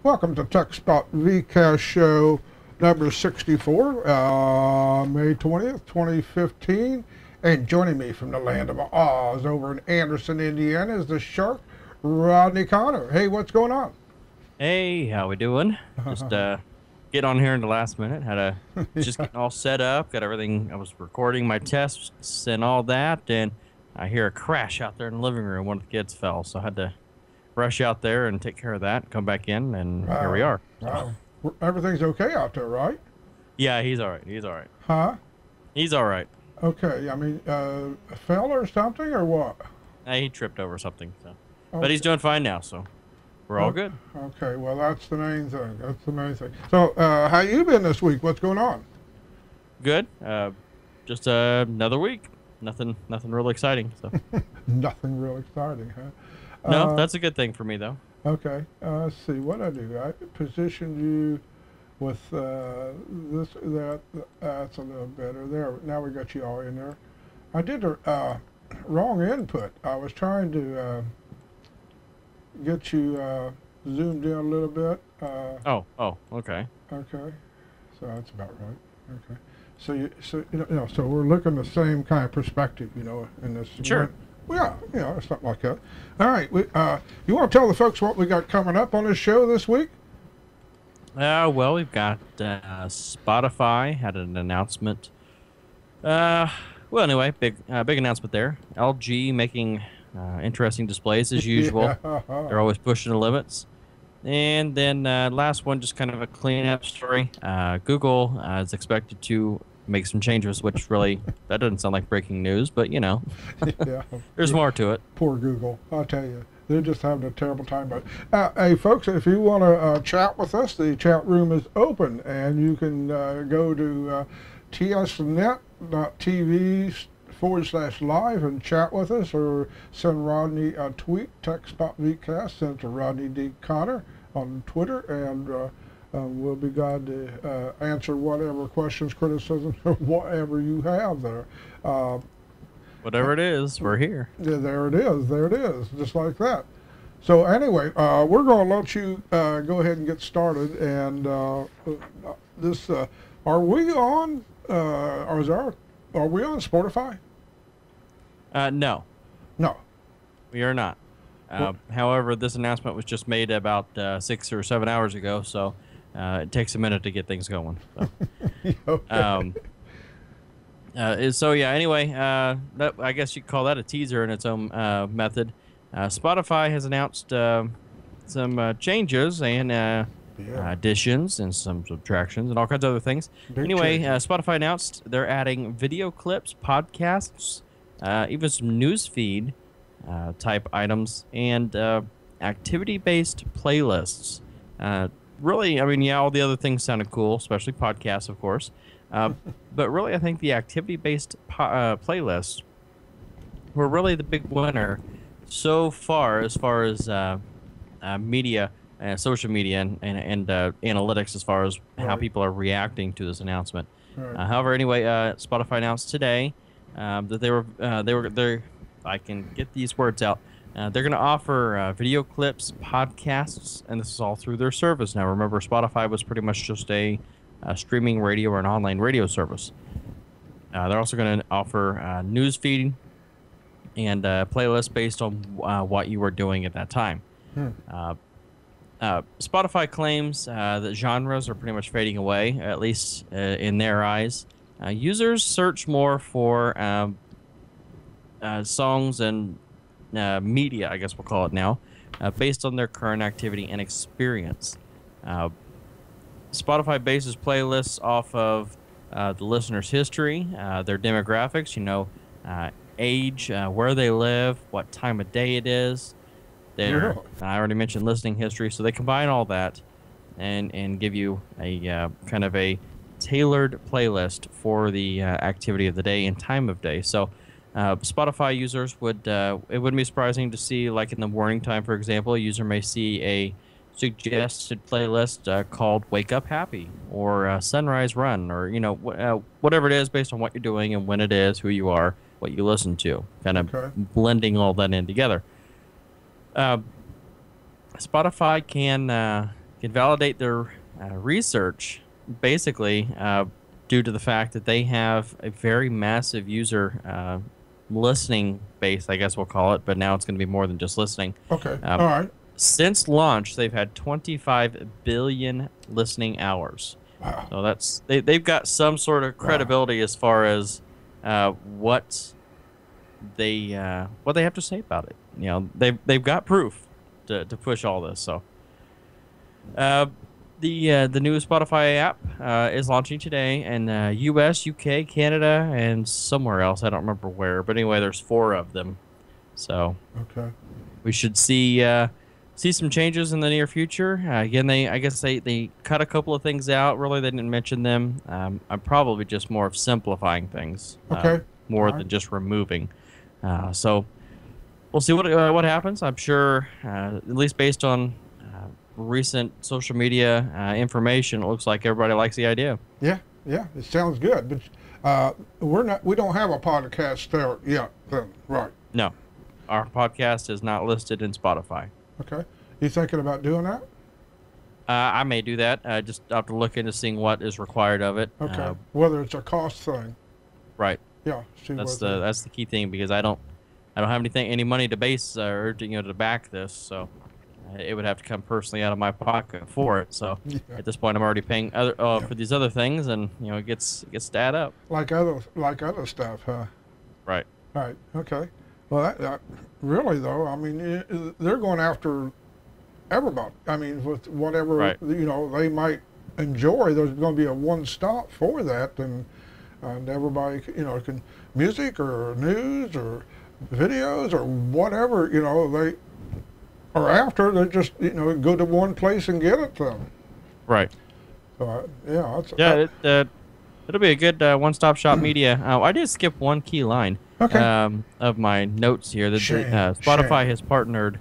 Welcome to TechSpot VCast Show number 64, May 20th, 2015. And joining me from the land of Oz over in Anderson, Indiana is the shark, Rodney Connor. Hey, what's going on? Hey, how we doing? Just get on here in the last minute. Had a just getting all set up. Got everything. I was recording my tests and all that, and I hear a crash out there in the living room. One of the kids fell, so I had to rush out there and take care of that. Come back in, and here we are. Wow. Everything's okay out there, right? Yeah, he's all right. He's all right. Huh? He's all right. Okay. I mean, fell or something or what? He tripped over something, so. Okay. But he's doing fine now, so we're all good. Okay. Well, that's the main thing. That's the main thing. So, how you been this week? What's going on? Good. Just another week. Nothing real exciting. So. Nothing real exciting, huh? No, that's a good thing for me, though. Okay. Let's see what I do. I positioned you with this, that. That's a little better. There. Now we got you all in there. I did the wrong input. I was trying to get you zoomed in a little bit. Oh, okay. Okay. So that's about right. Okay. So we're looking the same kind of perspective, in this. Sure. Yeah, something like that. All right. You want to tell the folks what we got coming up on this show this week? Well, we've got Spotify had an announcement. Well, anyway, big announcement there. LG making interesting displays as usual. Yeah. They're always pushing the limits. And then last one, just kind of a cleanup story. Google is expected to make some changes, which really, that doesn't sound like breaking news, but Yeah. there's more to it. Poor Google, I'll tell you. They're just having a terrible time. But hey, folks, if you want to chat with us, the chat room is open, and you can go to tsnet.tv/live and chat with us, or send Rodney a tweet, TechSpot VCast, send it to Rodney D. Connor on Twitter, and we'll be glad to answer whatever questions, criticisms, or whatever you have there. Whatever it is, we're here. Yeah, there it is, just like that. So anyway, we're going to let you go ahead and get started. And this, are we on? Are we on Spotify? No, No. we are not. However, this announcement was just made about 6 or 7 hours ago, so it takes a minute to get things going. So. Okay. So yeah. Anyway, I guess you could call that a teaser in its own method. Spotify has announced some changes and additions and some subtractions and all kinds of other things. Anyway, Spotify announced they're adding video clips, podcasts, even some news feed type items, and activity-based playlists. Really, I mean, yeah, all the other things sounded cool, especially podcasts, of course. But really, I think the activity-based playlists were really the big winner so far as media, social media, and analytics as far as how people are reacting to this announcement. Right. However, anyway, Spotify announced today that they're I can get these words out. They're going to offer video clips, podcasts, and this is all through their service. Now, remember, Spotify was pretty much just a streaming radio or an online radio service. They're also going to offer news feed and playlists based on what you were doing at that time. Spotify claims that genres are pretty much fading away, at least in their eyes. Users search more for songs and media, I guess we'll call it now, based on their current activity and experience. Spotify bases playlists off of the listener's history, their demographics, age, where they live, what time of day it is. I already mentioned listening history, so they combine all that and give you a kind of a tailored playlist for the activity of the day and time of day. So Spotify users it wouldn't be surprising to see, like in the morning time, for example, a user may see a suggested playlist called Wake Up Happy or Sunrise Run, or whatever it is based on what you're doing and when it is, who you are, what you listen to, kind of blending all that in together. Spotify can can validate their research, basically due to the fact that they have a very massive user listening base, I guess we'll call it, but now it's going to be more than just listening. Okay. All right. Since launch, they've had 25 billion listening hours. Wow. So they've got some sort of credibility as far as what they have to say about it. You know, they've got proof to push all this. So the new Spotify app is launching today in U.S., U.K., Canada, and somewhere else. I don't remember where, but anyway, there's 4 of them. So okay, we should see some changes in the near future. Again, I guess they cut a couple of things out. Really, they didn't mention them. I'm probably just more of simplifying things, okay, more than just removing. So we'll see what happens. I'm sure, at least based on recent social media information, it looks like everybody likes the idea. Yeah, it sounds good. But we don't have a podcast there yet, then, right? No, our podcast is not listed in Spotify. Okay. You thinking about doing that? I may do that. Just have to look into seeing what is required of it. Okay. Whether it's a cost thing. Right. Yeah. That's the key thing, because I don't have any money to base or to back this, so it would have to come personally out of my pocket for it. So at this point, I'm already paying for these other things, and it gets to add up. Like other stuff, huh? Right. Right. Okay. Well, that really though, I mean, they're going after everybody. I mean, with whatever they might enjoy, there's going to be a one-stop for that, and everybody can music or news or videos or whatever they are after. They just go to one place and get it then. Right. So it'll be a good one-stop shop media. I did skip one key line. Okay. Of my notes here, that Spotify has partnered.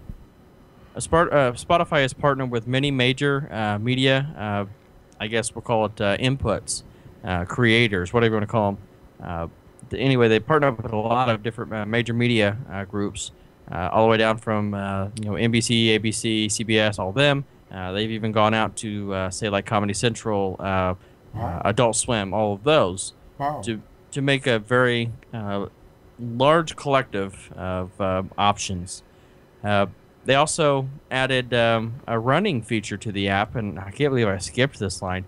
Spotify has partnered with many major media. I guess we'll call it inputs, creators, whatever you want to call them. Anyway, they partner up with a lot of different major media groups, all the way down from NBC, ABC, CBS, all of them. They've even gone out to say like Comedy Central, Adult Swim, all of those, to make a very large collective of options. They also added a running feature to the app, and I can't believe I skipped this line.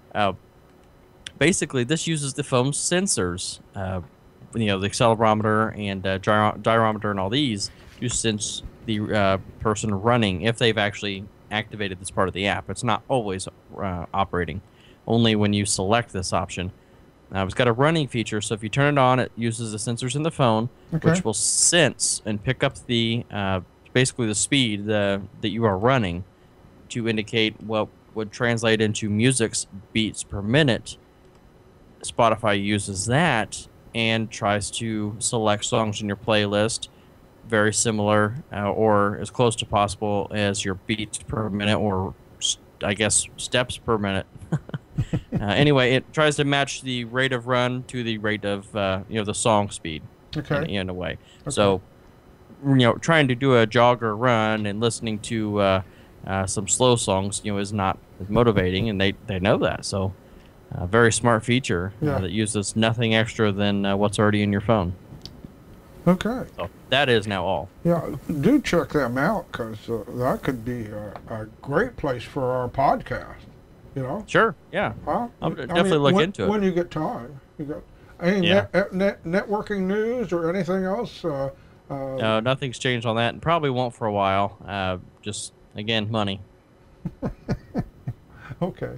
Basically, this uses the phone's sensors, the accelerometer and gyrometer and all these, to sense the person running if they've actually activated this part of the app. It's not always operating, only when you select this option. It's got a running feature, so if you turn it on, it uses the sensors in the phone, which will sense and pick up the basically the speed that you are running, to indicate what would translate into music's beats per minute. Spotify uses that and tries to select songs in your playlist very similar or as close to possible as your beats per minute, or I guess steps per minute. Anyway, it tries to match the rate of run to the rate of the song speed. Okay. In a way. Okay. So trying to do a jog or run and listening to some slow songs is not as motivating, and they know that. So a very smart feature that uses nothing extra than what's already in your phone. Okay. So that is now all. Yeah, do check them out, because that could be a great place for our podcast. Sure. Yeah. I'll definitely look into it when you get time. You got any networking news or anything else? No, nothing's changed on that, and probably won't for a while. Just again, money. Okay.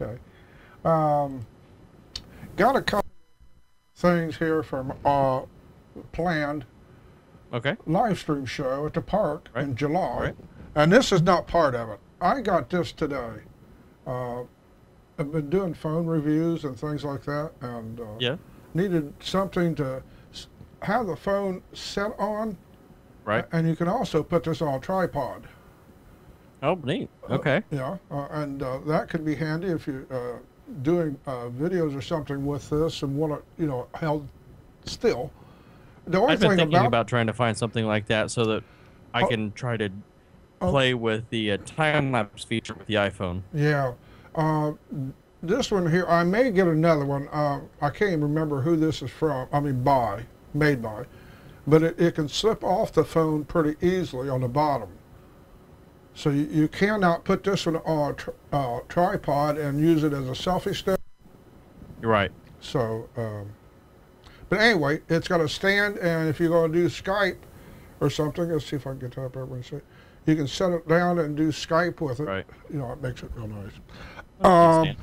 Got a couple things here from planned live stream show at the park in July, and this is not part of it. I got this today. I've been doing phone reviews and things like that, and needed something to have the phone set on. Right. And you can also put this on a tripod. Oh, neat. Okay. And that could be handy if you're doing videos or something with this and want to, held still. The only I've been thinking about trying to find something like that so that I can try to play with the time-lapse feature with the iPhone. Yeah. Uh, this one here, I may get another one. I can't even remember who this is from. I mean, made by. But it can slip off the phone pretty easily on the bottom. So you cannot put this one on a tripod and use it as a selfie stick. You're right. So, but anyway, it's got a stand, and if you're going to do Skype or something, let's see if I can get that up everyone say, you can set it down and do Skype with it. Right. You know, it makes it real nice. Okay,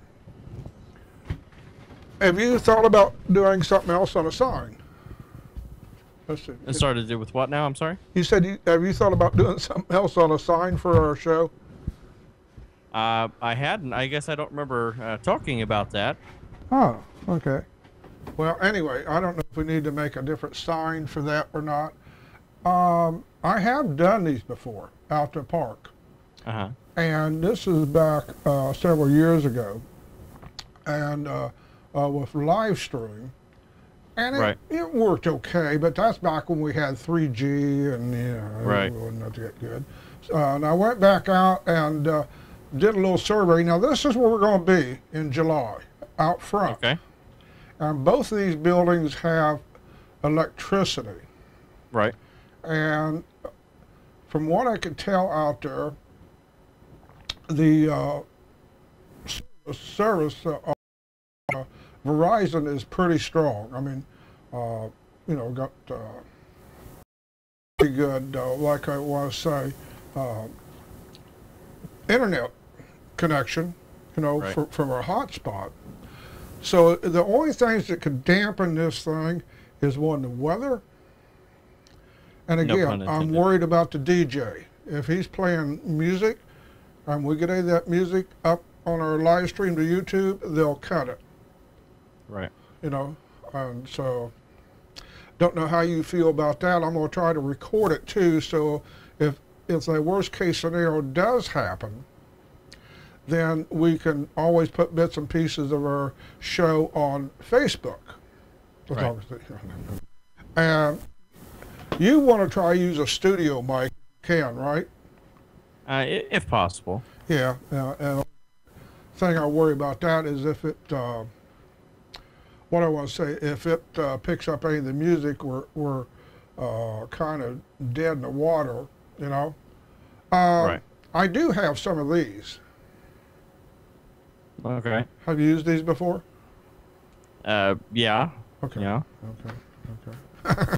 Have you thought about doing something else on a sign? Let's see. it started to do with what now? I'm sorry. You said, have you thought about doing something else on a sign for our show? I hadn't. I guess I don't remember talking about that. Oh, okay. Well, anyway, I don't know if we need to make a different sign for that or not. I have done these before out to park. Uh-huh. And this is back several years ago. And with live stream. And Right. it worked okay, but that's back when we had 3G and, Right. it wasn't that good. And I went back out and did a little survey. Now, this is where we're going to be in July, out front. Okay. And both of these buildings have electricity. Right. And from what I could tell out there, the service Verizon is pretty strong. I mean, got pretty good, like I want to say, internet connection, Right. from our hotspot. So the only things that could dampen this thing is one, the weather. And No again, pun I'm intended. worried about the DJ. If he's playing music and we get any of that music up on our live stream to YouTube, they'll cut it, Right. And so don't know how you feel about that. I'm going to try to record it too, so if the worst case scenario does happen, then we can always put bits and pieces of our show on Facebook. Right. And you want to try to use a studio mic, right? If possible. Yeah. And the thing I worry about that is if it, what I want to say, if it picks up any of the music, we're kind of dead in the water, Right. I do have some of these. Okay. Have you used these before? Yeah. Okay. Yeah. Okay.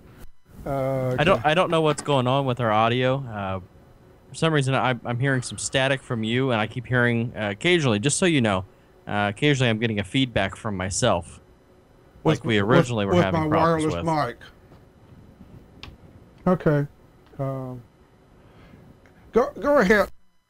I don't know what's going on with our audio. For some reason, I'm hearing some static from you, and I keep hearing occasionally. Just so you know, occasionally I'm getting a feedback from myself, like we originally were having problems with. With my wireless mic. Okay. Go ahead.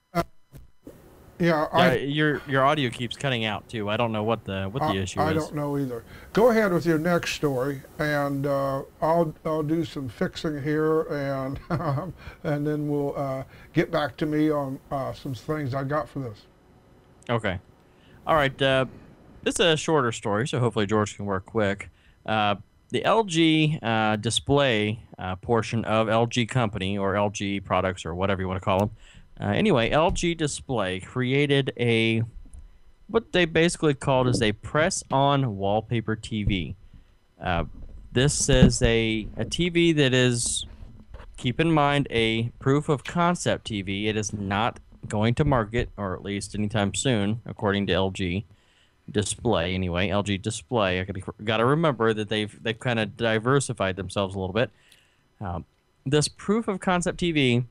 Yeah, your audio keeps cutting out too. I don't know what the issue is. I don't know either. Go ahead with your next story, and I'll do some fixing here, and and then we'll get back to me on some things I got for this. Okay. All right. This is a shorter story, so hopefully George can work quick. The LG display portion of LG Company, or LG Products, or whatever you want to call them. Anyway, LG Display created what they basically called as a press-on wallpaper TV. This is a TV that is, keep in mind, a proof of concept TV. It is not going to market, or at least anytime soon, according to LG Display. Anyway, LG Display. I got to remember that they've kind of diversified themselves a little bit. This proof of concept TV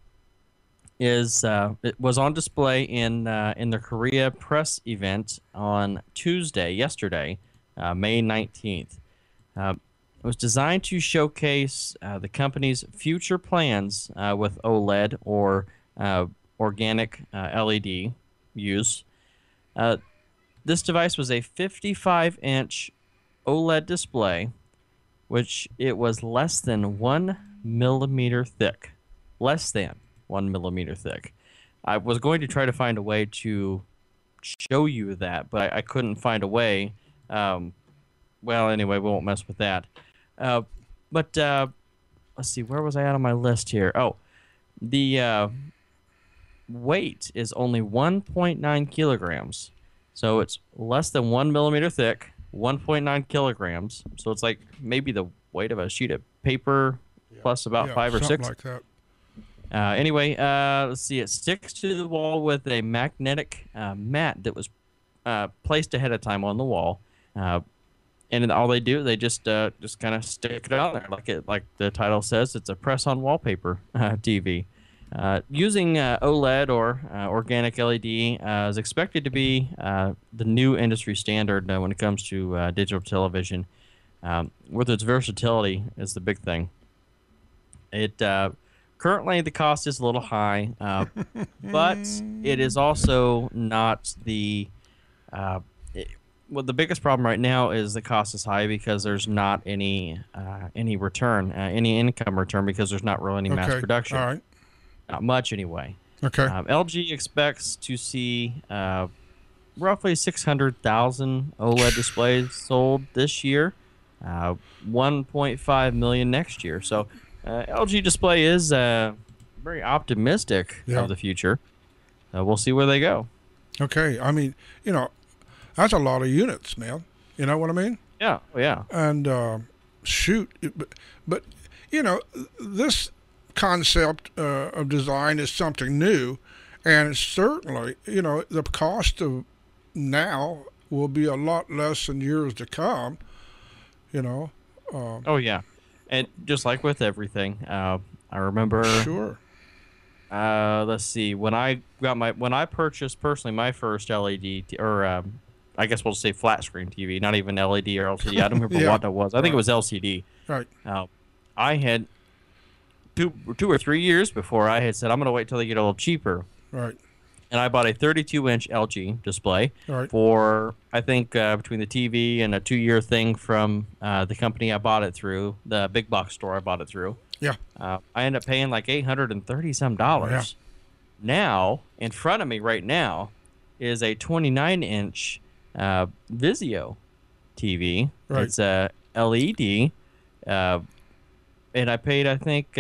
it was on display in the Korea press event on yesterday, May 19th. It was designed to showcase the company's future plans with OLED, or organic LED use. This device was a 55-inch OLED display, which it was less than 1 millimeter thick. Less than 1 millimeter thick. I was going to try to find a way to show you that, but I couldn't find a way. Well, anyway, we won't mess with that. But let's see, where was I at on my list here? Oh, The weight is only 1.9 kilograms. So it's less than 1 millimeter thick, 1.9 kilograms. So it's like maybe the weight of a sheet of paper plus about Yeah, 5 or 6. like that. Anyway, let's see. It sticks to the wall with a magnetic mat that was placed ahead of time on the wall. And then all they do, they just kind of stick it out there, like the title says. It's a press-on wallpaper TV. Using OLED or organic LED is expected to be the new industry standard when it comes to digital television. With its versatility is the big thing. It currently the cost is a little high, but it is also not the well, the biggest problem right now is the cost is high because there's not any return, any income return, because there's not really any mass production. All right. Not much anyway. Okay. LG expects to see roughly 600,000 OLED displays sold this year, 1.5 million next year. So LG Display is very optimistic of the future. We'll see where they go. Okay. I mean, that's a lot of units, man. You know what I mean? Yeah. Oh, yeah. And shoot, but this concept of design is something new, and certainly, the cost of now will be a lot less in years to come. Oh yeah, and just like with everything, I remember. Sure. Let's see. When I purchased personally my first LED I guess we'll say flat screen TV, not even LED or LCD. I don't remember what that was. I think it was LCD. Right. I had two or 3 years before I had said I'm going to wait till they get a little cheaper. Right. And I bought a 32-inch LG display for, I think, between the TV and a 2-year thing from the company I bought it through, the big box store I bought it through. Yeah. I ended up paying like $830-some. Yeah. Now, in front of me right now, is a 29-inch Vizio TV. Right. It's a LED, and I paid, I think,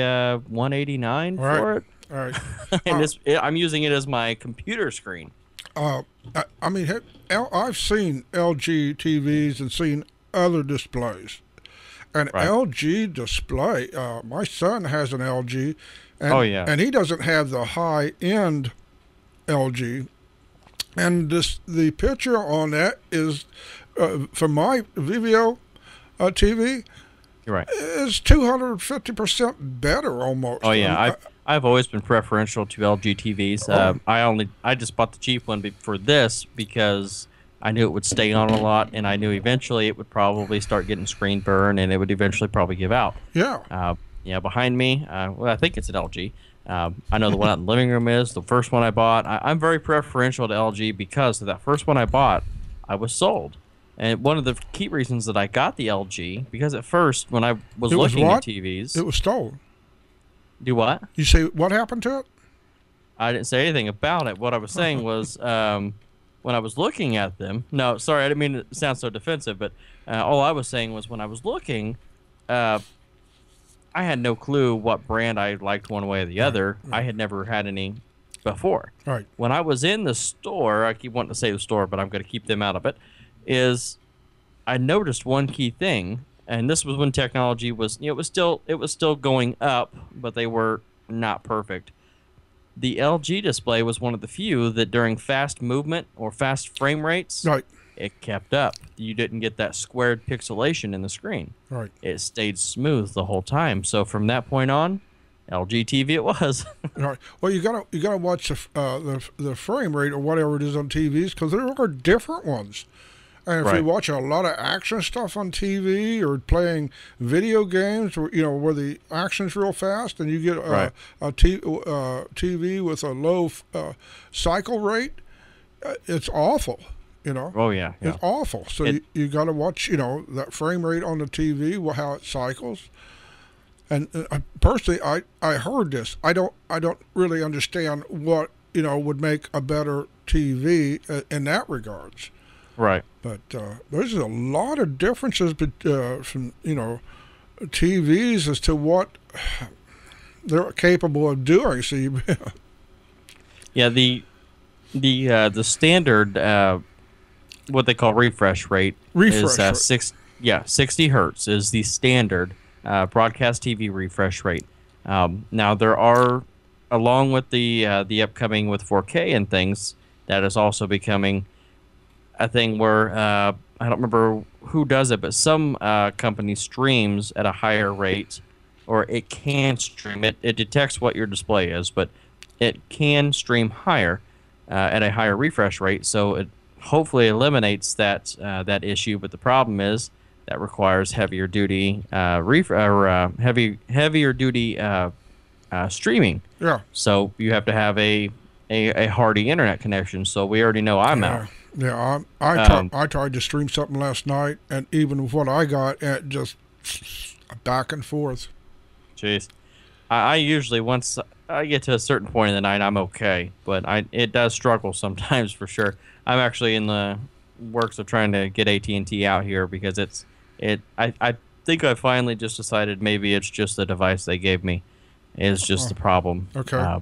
$189 for it. All right. And I'm using it as my computer screen. I mean, I've seen LG TVs and seen other displays. An LG display, my son has an LG, and, and he doesn't have the high-end LG. And the picture on that is, from my Vizio TV, is 250% better almost. Oh yeah, I've always been preferential to LG TVs. I just bought the cheap one for this because I knew it would stay on a lot, and I knew eventually it would probably start getting screen burn, and it would eventually probably give out. Yeah. Behind me, well, I think it's an LG. I know the one out in the living room is the first one I bought. I'm very preferential to LG because of that first one I bought, I was sold. And one of the key reasons that I got the LG, because at first when I was looking at TVs, it was stolen. Do what? You say what happened to it? I didn't say anything about it. What I was saying was when I was looking at them. No, sorry, I didn't mean to sound so defensive, but all I was saying was when I was looking, I had no clue what brand I liked one way or the other. I had never had any before. Right. When I was in the store, I keep wanting to say the store, but I'm going to keep them out of it, is I noticed one key thing, and this was when technology was, it was still going up, but they were not perfect. The LG display was one of the few that during fast movement or fast frame rates, it kept up. You didn't get that squared pixelation in the screen. Right. It stayed smooth the whole time. So from that point on, LG TV it was. Right. Well, you gotta watch the frame rate or whatever it is on TVs, because there are different ones. And if you watch a lot of action stuff on TV or playing video games, where the action's real fast, and you get a TV with a low cycle rate, it's awful. Oh yeah, it's awful. So you got to watch, that frame rate on the TV, how it cycles. And personally, I heard this. I don't really understand what would make a better TV in that regards. Right. But there's a lot of differences from TVs as to what they're capable of doing. So you, Yeah, the standard what they call refresh rate is refresh. 60 hertz is the standard broadcast TV refresh rate. Now there are, along with the upcoming with 4K and things, that is also becoming a thing where I don't remember who does it, but some company streams at a higher rate, or it can stream. It detects what your display is, but it can stream higher at a higher refresh rate. So it hopefully eliminates that issue. But the problem is that requires heavier duty heavier duty streaming. Yeah. So you have to have a hardy internet connection. So we already know I'm out. Yeah, I tried to stream something last night, and even with what I got, it just back and forth. Jeez. I usually, once I get to a certain point in the night, I'm okay, but it does struggle sometimes for sure. I'm actually in the works of trying to get AT&T out here because I think I finally just decided maybe it's just the device they gave me is just the problem. Okay.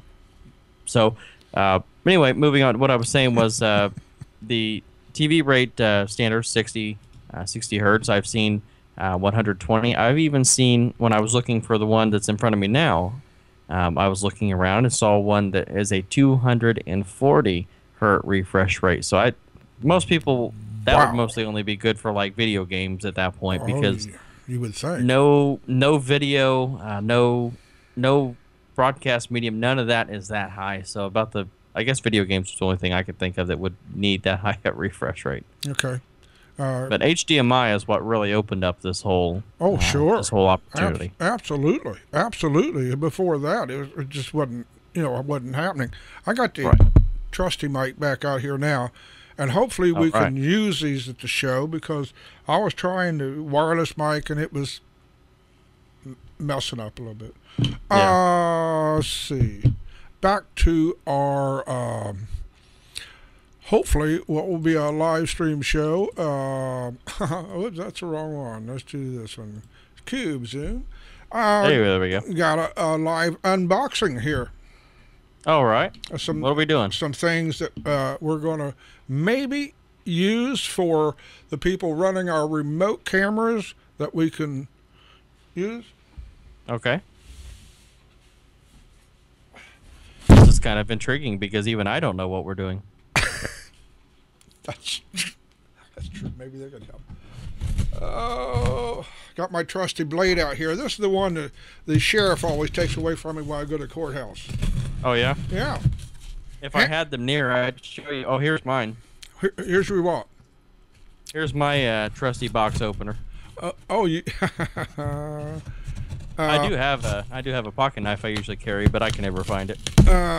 Anyway, moving on. What I was saying was the TV rate standard 60 hertz. I've seen 120. I've even seen, when I was looking for the one that's in front of me now, I was looking around and saw one that is a 240 hertz refresh rate. So most people, that would mostly only be good for like video games at that point, because you would think no video, no broadcast medium, none of that is that high. So I guess video games is the only thing I could think of that would need that high a refresh rate. Okay. But HDMI is what really opened up this whole this whole opportunity. Absolutely. Before that, it just wasn't happening. I got the trusty mic back out here now, and hopefully we can use these at the show, because I was trying the wireless mic and it was messing up a little bit. Yeah. Let's see. Back to our hopefully what will be a live stream show. Oops, that's the wrong one. Let's do this one. Cube Zoom. There we go. Got a live unboxing here. All right. What are we doing? Some things that we're going to maybe use for the people running our remote cameras that we can use. Okay. This is kind of intriguing because even I don't know what we're doing. That's true. Maybe they're going to help. Oh, got my trusty blade out here. This is the one that the sheriff always takes away from me when I go to the courthouse. Oh, yeah? Yeah. If I had them near, I'd show you. Oh, here's mine. Here's your what? Here's my trusty box opener. You... I do have a pocket knife I usually carry, but I can never find it.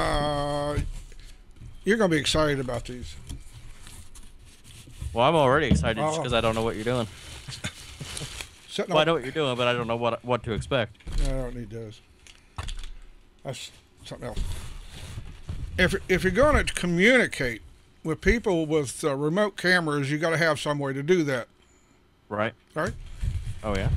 You're going to be excited about these. Well, I'm already excited just because I don't know what you're doing. Well, I know what you're doing, but I don't know what to expect. I don't need those. That's something else. If you're going to communicate with people with remote cameras, you got to have some way to do that. Right. Right? Oh, yeah.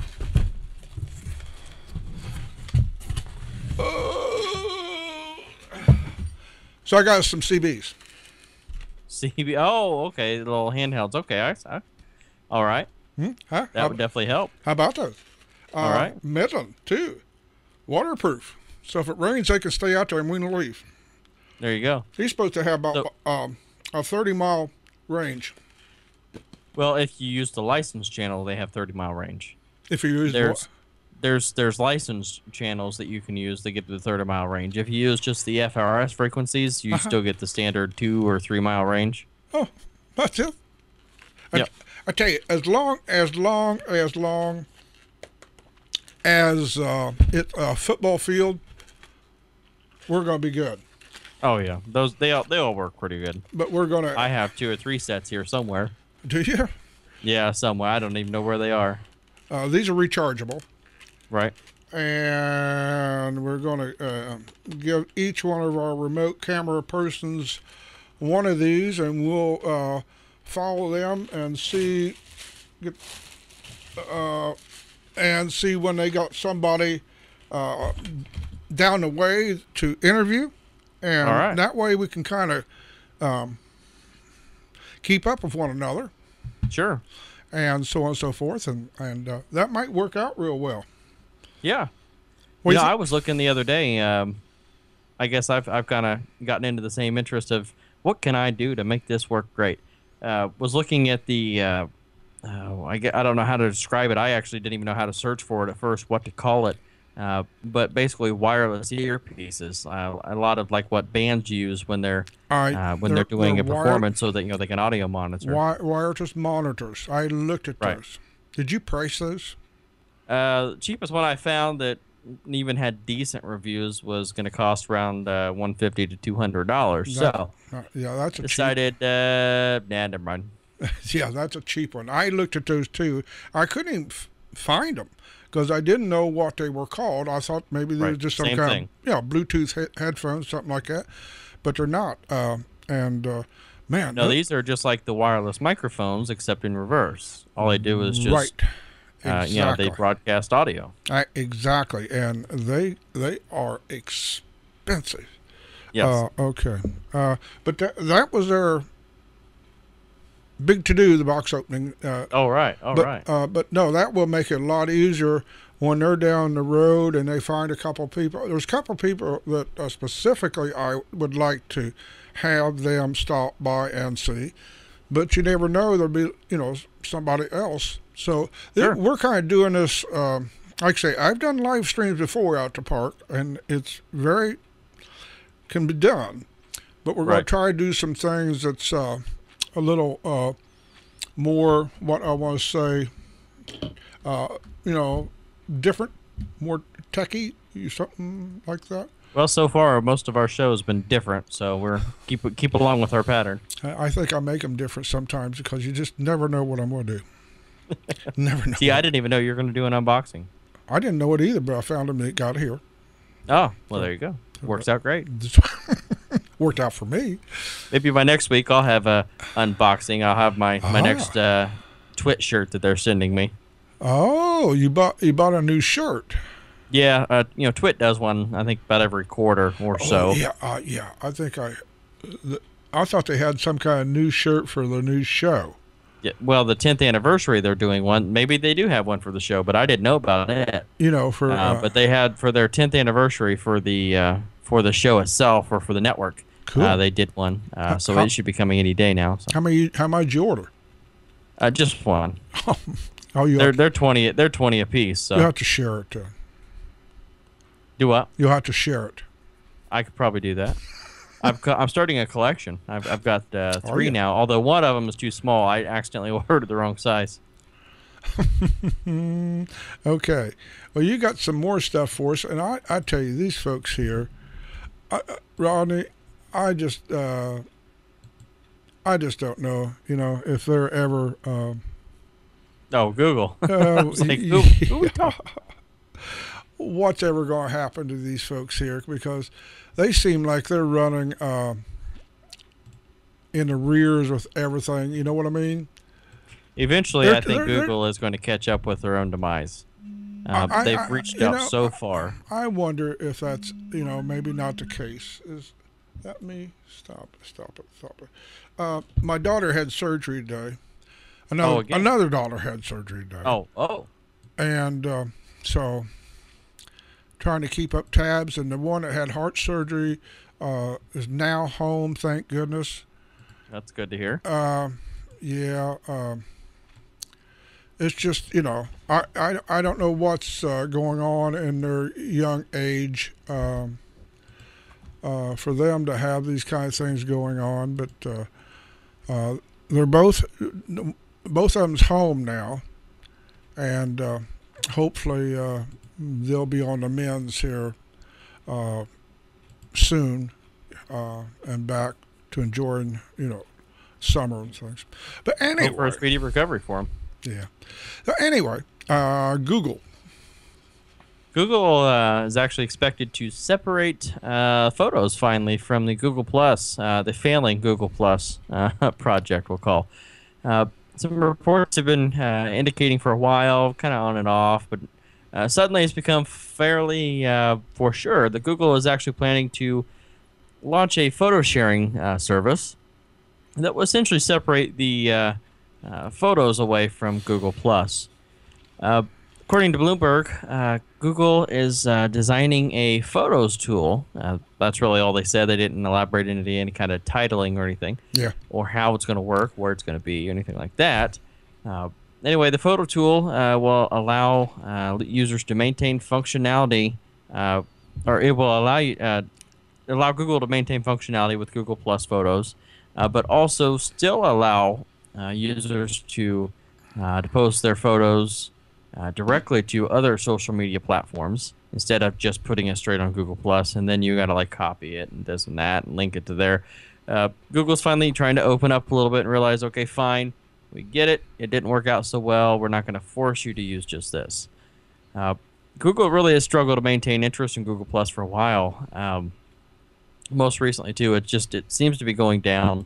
So I got some CBs. CB. Oh, okay. Little handhelds. Okay. All right. Huh? That would definitely help. How about those? All right. Midland, too. Waterproof. So if it rains, they can stay out there and we can leave. There you go. He's supposed to have about a 30-mile range. Well, if you use the licensed channel, they have 30-mile range. If you use there's licensed channels that you can use that get to the 30-mile range. If you use just the FRS frequencies, you still get the standard 2 or 3 mile range. Oh, that's it. Yep. I tell you, as long as it's a football field, we're going to be good. Oh yeah, they all work pretty good. But we're gonna. I have 2 or 3 sets here somewhere. Do you? Yeah, somewhere. I don't even know where they are. These are rechargeable. Right. And we're going to give each one of our remote camera persons one of these, and we'll follow them and see when they got somebody down the way to interview, and All right. that way we can kind of keep up with one another, Sure. and so on and so forth, and that might work out real well. Yeah. What do you I was looking the other day. I guess I've kind of gotten into the same interest of what can I do to make this work great. Was looking at the I don't know how to describe it. I actually didn't even know how to search for it at first, what to call it. But basically wireless earpieces. A lot of like what bands use when they're doing a performance, so that they can audio monitor. Wireless monitors. I looked at Right. those. Did you price those? Cheapest one I found that even had decent reviews was going to cost around $150 to $200. So Yeah, that's a decided, nah, never mind. cheap. Yeah, that's a cheap one. I looked at those too. I couldn't even find them because I didn't know what they were called. I thought maybe they were Right, just some same kind thing. of Bluetooth headphones, something like that. But they're not. Man, No, these are just like the wireless microphones, except in reverse. All they do is just, right. Exactly. they broadcast audio. Exactly, and they are expensive. Yes. Okay. But that was their big to do, the box opening. All right. But no, that will make it a lot easier when they're down the road and they find a couple people. There's a couple people that specifically I would like to have them stop by and see, but you never know, there'll be somebody else. So Sure. we're kind of doing this. Like I say, I've done live streams before out to park, and it's can be done. But we're going to Right. try to do some things that's a little more, what I want to say, different, more techie, something like that. Well, so far most of our show has been different, so we're keep along with our pattern. I think I make them different sometimes because you just never know what I'm going to do. Never know. See, I didn't even know you were going to do an unboxing. I didn't know it either, but I found them and it got here. Oh, well, there you go. Works out great. Worked out for me. Maybe by next week I'll have a unboxing. I'll have my next Twit shirt that they're sending me. Oh, you bought a new shirt. Yeah, Twit does one, I think, about every quarter or so. Oh, yeah. I think I thought they had some kind of new shirt for the new show. Yeah, well, the 10th anniversary, they're doing one. Maybe they do have one for the show, but I didn't know about it. But they had for their 10th anniversary for the show itself or for the network. Cool. They did one, so it should be coming any day now. So. How much did you order? Just one. Oh, they're 20. They're 20 apiece. So you have to share it. do what? You'll have to share it. I could probably do that. I'm starting a collection. I've got 3 you? now. Although one of them is too small. I accidentally ordered the wrong size. Okay. Well, you got some more stuff for us, and I tell you, these folks here, Rodney, I just don't know, if they're ever. Oh, Google. I was like, who we talking? What's ever going to happen to these folks here, because they seem like they're running in the rears with everything. You know what I mean? Eventually, I think Google is going to catch up with their own demise. They've reached out so far. I wonder if that's, maybe not the case. Is that me? Stop it. My daughter had surgery today. Another daughter had surgery today. Oh. And so trying to keep up tabs, and the one that had heart surgery is now home, thank goodness. That's good to hear. It's just, I don't know what's going on in their young age for them to have these kind of things going on, but they're both of them's home now, and hopefully they'll be on the men's here soon and back to enjoying, summer and things. But anyway, Hope for a speedy recovery for them. Yeah. So anyway, Google. Google is actually expected to separate photos finally from the Google Plus, the failing Google Plus project, we'll call. Some reports have been indicating for a while, kind of on and off, but Suddenly it's become fairly for sure that Google is actually planning to launch a photo sharing service that will essentially separate the photos away from Google Plus. Uh, According to Bloomberg, Google is designing a photos tool. That's really all they said. They didn't elaborate into any kind of titling or anything, Yeah. or how it's going to work, where it's going to be, or anything like that. Anyway, the photo tool will allow users to maintain functionality, or it will allow Google to maintain functionality with Google Plus Photos, but also still allow users to post their photos directly to other social media platforms instead of just putting it straight on Google Plus, and then you got to like copy it and this and that and link it to there. Google's finally trying to open up a little bit and realize, okay, fine, we get it. It didn't work out so well. We're not going to force you to use just this. Google really has struggled to maintain interest in Google Plus for a while. Most recently, too, it seems to be going down.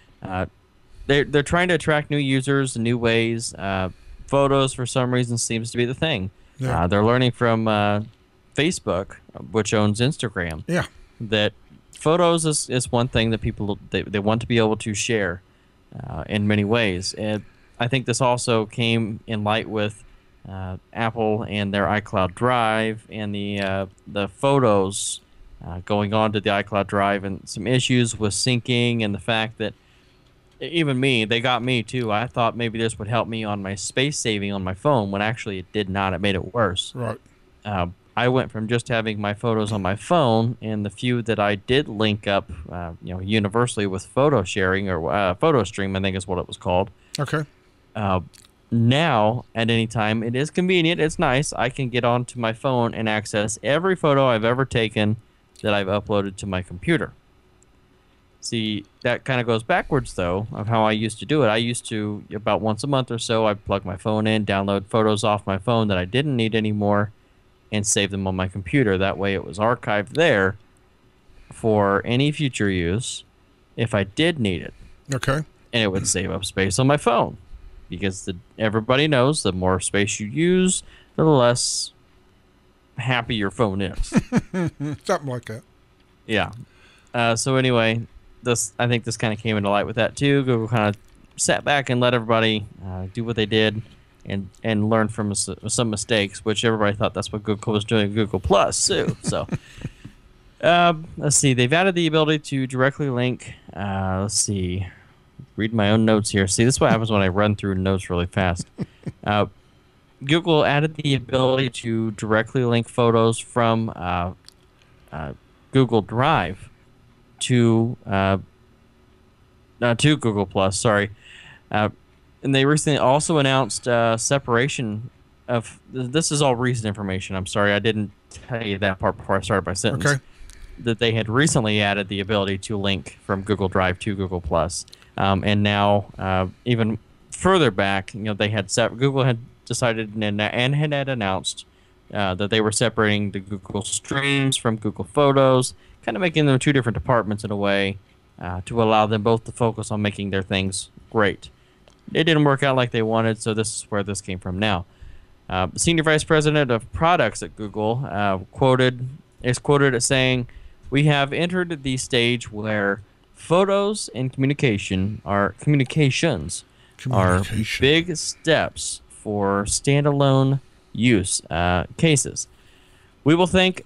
They're trying to attract new users in new ways. Photos, for some reason, seems to be the thing. Yeah. They're learning from Facebook, which owns Instagram, Yeah. that photos is one thing that people they want to be able to share in many ways. And I think this also came in light with Apple and their iCloud Drive and the photos going on to the iCloud Drive, and some issues with syncing, and the fact that even they got me too. I thought maybe this would help me on my space saving on my phone, when actually it did not. It made it worse. Right. I went from just having my photos on my phone, and the few that I did link up, universally with photo sharing, or Photo Stream, I think is what it was called. Okay. Now, at any time, it is convenient. It's nice. I can get onto my phone and access every photo I've ever taken that I've uploaded to my computer. See, that kind of goes backwards, though, of how I used to do it. I used to, about once a month or so, I'd plug my phone in, download photos off my phone that I didn't need anymore, and save them on my computer. That way it was archived there for any future use if I did need it. Okay. And it would save up space on my phone. Because everybody knows the more space you use, the less happy your phone is. Something like that. Yeah. So anyway, I think this kind of came into light with that too. Google kind of sat back and let everybody do what they did and learn from some mistakes, which everybody thought that's what Google was doing. Google Plus too. So let's see. They've added the ability to directly link. Let's see. Read my own notes here. See, this is what happens when I run through notes really fast. Google added the ability to directly link photos from Google Drive to Google Plus. Sorry, and they recently also announced separation of. This is all recent information. I'm sorry, I didn't tell you that part before I started my sentence. Okay. That they had recently added the ability to link from Google Drive to Google Plus, and now even further back, Google had decided and had announced that they were separating the Google Streams from Google Photos, kind of making them two different departments in a way, to allow them both to focus on making their things great. It didn't work out like they wanted, so this is where this came from now. Senior Vice President of Products at Google is quoted as saying, "We have entered the stage where photos and communications are big steps for standalone use cases. We will think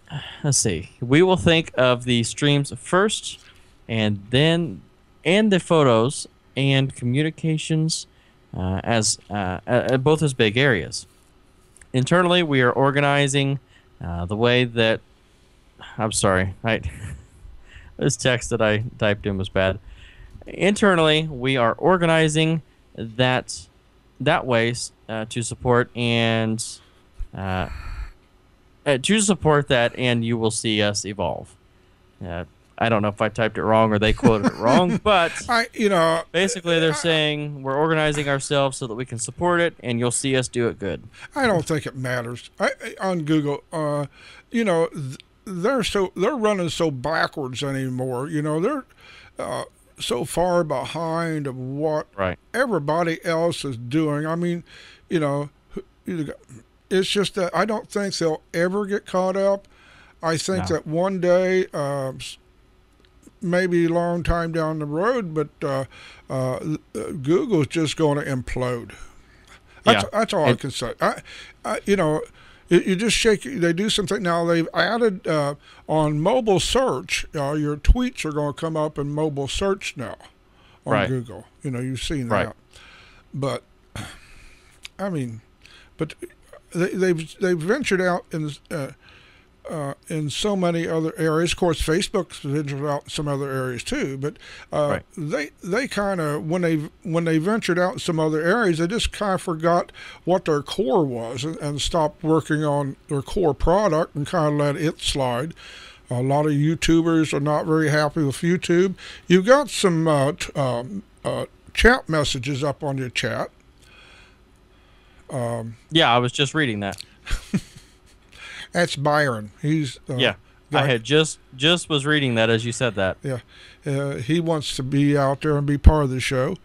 of the streams first, and the photos and communications as both as big areas. Internally, we are organizing the way that." I'm sorry. This text that I typed in was bad. Internally, we are organizing that way to support that, and you will see us evolve. I don't know if I typed it wrong or they quoted it wrong, but basically they're saying we're organizing ourselves so that we can support it, and you'll see us do it good. I don't think it matters. On Google, they're running so backwards anymore. They're so far behind of what Right. everybody else is doing. I mean, It's just that I don't think they'll ever get caught up. I think No. that one day, maybe a long time down the road, but Google's just going to implode. Yeah. That's all I can say. You know, you just shake. They do something now. They've added on mobile search. Your tweets are going to come up in mobile search now on Right. Google. You know, you've seen Right. that. But I mean, but they've ventured out in so many other areas. Of course, Facebook's ventured out in some other areas too. But Right. they kind of when they ventured out in some other areas, they just kind of forgot what their core was and stopped working on their core product and kind of let it slide. A lot of YouTubers are not very happy with YouTube. You've got some chat messages up on your chat. Yeah, I was just reading that. That's Byron. He's Yeah. I had just was reading that as you said that. Yeah, he wants to be out there and be part of the show,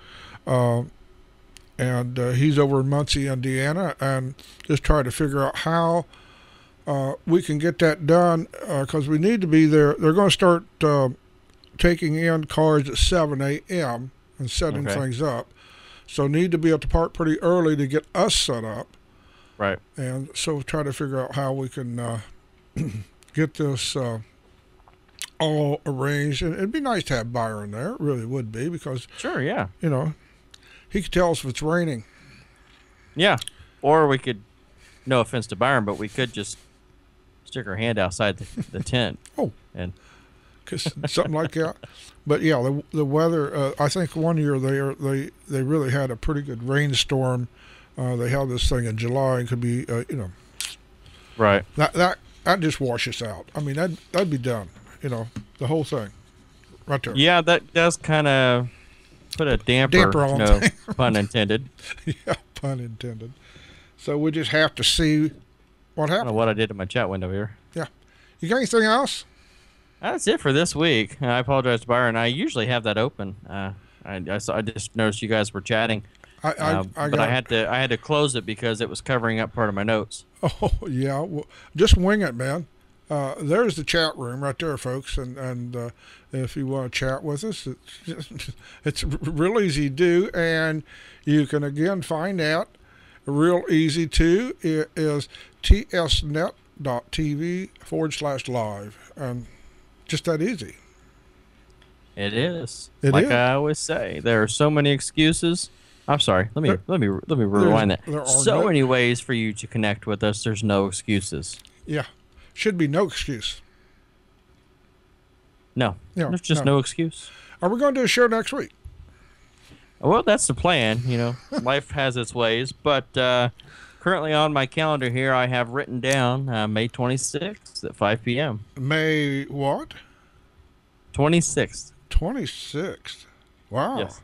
and he's over in Muncie, Indiana, and just try to figure out how we can get that done because we need to be there. They're going to start taking in cars at 7 a.m. and setting Okay. things up, so need to be at the park pretty early to get us set up. Right. And so try to figure out how we can get this all arranged. And it'd be nice to have Byron there. It really would be because, Sure, yeah. you know, he could tell us if it's raining. Yeah. Or we could, no offense to Byron, but we could just stick our hand outside the tent. Oh. And 'Cause something like that. But yeah, the weather, I think one year they really had a pretty good rainstorm. They held this thing in July and could be, you know, right. that just washes out. I mean, that'd be done, you know, the whole thing right there. Yeah, that does kind of put a damper on no things. pun intended. Yeah, pun intended. So we just have to see what I don't know happens. what I did in my chat window here. Yeah. You got anything else? That's it for this week. I apologize to Byron. I usually have that open. I just noticed you guys were chatting, I but got I had to close it because it was covering up part of my notes. Oh, yeah. Well, just wing it, man. There's the chat room right there, folks. And if you want to chat with us, it's real easy to do. And you can, again, find out real easy, too. It is tsnet.tv/live. And just that easy. It is. It like is. I always say, there are so many excuses. I'm sorry. Let me rewind that. there are So no- many ways for you to connect with us. There's no excuses. Yeah. Should be no excuse. No. Yeah, There's just no. no excuse. Are we going to do a show next week? Well, that's the plan. You know, life has its ways. But currently on my calendar here, I have written down May 26th at 5 p.m. May what? 26th. 26th. Wow. Yes.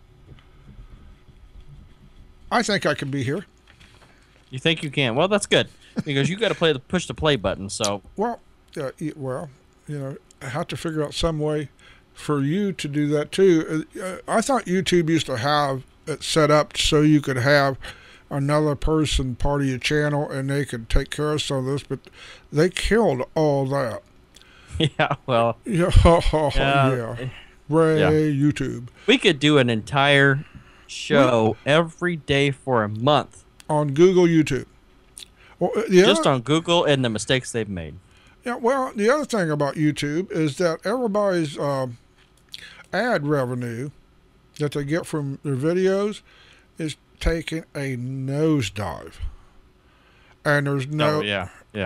I think I can be here. You think you can? Well, that's good because you got to push the play button. So Well, you know, I have to figure out some way for you to do that too. I thought YouTube used to have it set up so you could have another person part of your channel and they could take care of some of this, but they killed all that. yeah, well, Yeah, yeah. Ray, yeah. YouTube. we could do an entire show every day for a month On Google, YouTube. Well, yeah. just on Google and the mistakes they've made. Yeah, well, the other thing about YouTube is that everybody's ad revenue that they get from their videos is taking a nosedive, and there's Oh, yeah.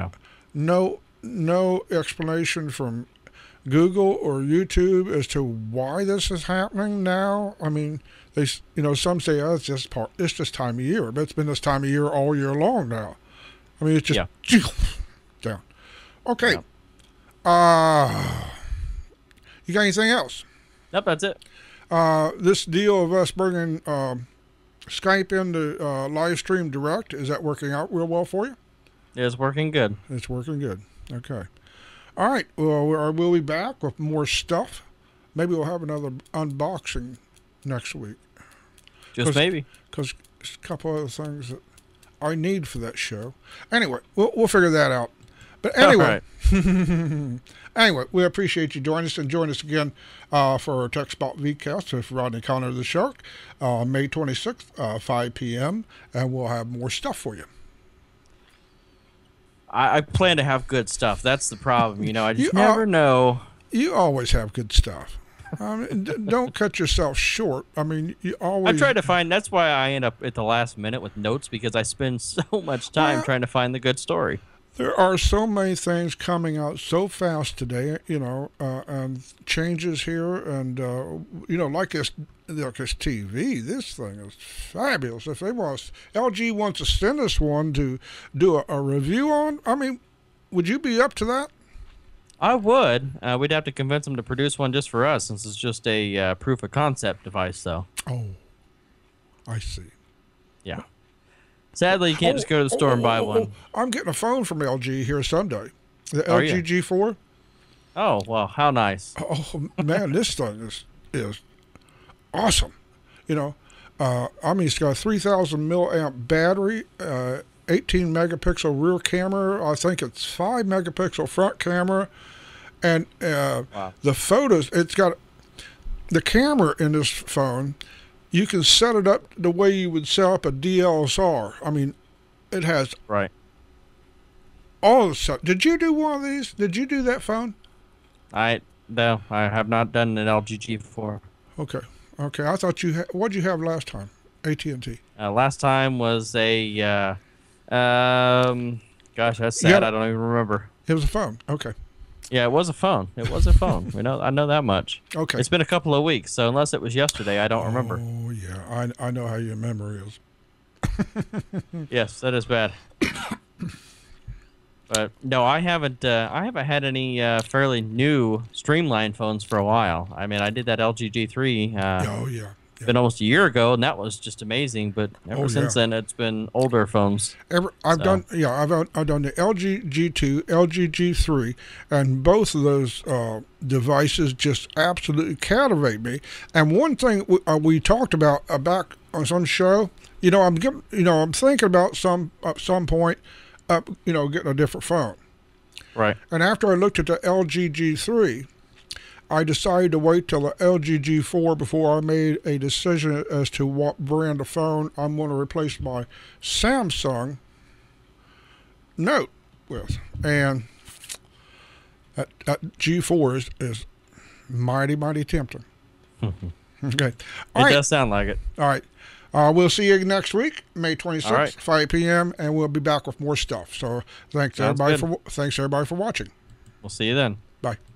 no explanation from Google or YouTube as to why this is happening now. I mean, some say, oh, it's just this time of year, but it's been this time of year all year long now. I mean, it's just down. Okay. Yeah. You got anything else? Nope, that's it. This deal of us bringing Skype into live stream direct, is that working out real well for you? It's working good. It's working good. Okay. All right. Well, we'll be back with more stuff. Maybe we'll have another unboxing next week. Just maybe. Because a couple other things that I need for that show. Anyway, we'll figure that out. But anyway, anyway, we appreciate you joining us, and join us again for our TechSpot VCast with Rodney Connor the Shark, May 26th, 5 p.m., and we'll have more stuff for you. I plan to have good stuff. That's the problem. You know, I just never know. You always have good stuff. I mean, don't cut yourself short. I mean, you always. I try to find. That's why I end up at the last minute with notes, because I spend so much time trying to find the good story. There are so many things coming out so fast today, you know, and changes here, and you know, like this TV. This thing is fabulous. If they want, LG wants to send us one to do a review on. I mean, would you be up to that? I would. We'd have to convince them to produce one just for us, since it's just a proof of concept device, though. Oh, I see. Yeah. Sadly, you can't just go to the store and buy one. I'm getting a phone from LG here Sunday. The LG G4. Oh, well, how nice. Oh, man, this thing is awesome. You know, I mean, it's got a 3,000 milliamp battery, 18 megapixel rear camera. I think it's 5 megapixel front camera. And wow. The photos, it's got the camera in this phone. You can set it up the way you would set up a DSLR. I mean, it has all the stuff. Did you do one of these? Did you do that phone? No, I have not done an LG G4. Okay. I thought you had. What did you have last time? AT&T. Last time was a. Gosh, that's sad. I don't even remember. It was a phone. Okay. Yeah, it was a phone. It was a phone. I know that much. Okay. It's been a couple of weeks, so unless it was yesterday, I don't remember. Oh yeah, I know how your memory is. Yes, that is bad. But no, I haven't had any fairly new streamline phones for a while. I mean, I did that LG G3. Oh yeah. It's been almost a year ago, and that was just amazing. But ever since then, it's been older phones. I've done the LG G2, LG G3, and both of those devices just absolutely captivate me. And one thing we talked about back on some show, I'm thinking about at some point, getting a different phone. Right. And after I looked at the LG G3, I decided to wait till the LG G4 before I made a decision as to what brand of phone I'm going to replace my Samsung Note with. And that G4 is mighty, mighty tempting. Okay. It does sound like it. All right. We'll see you next week, May 26th, 5 p.m., and we'll be back with more stuff. So thanks everybody for watching. We'll see you then. Bye.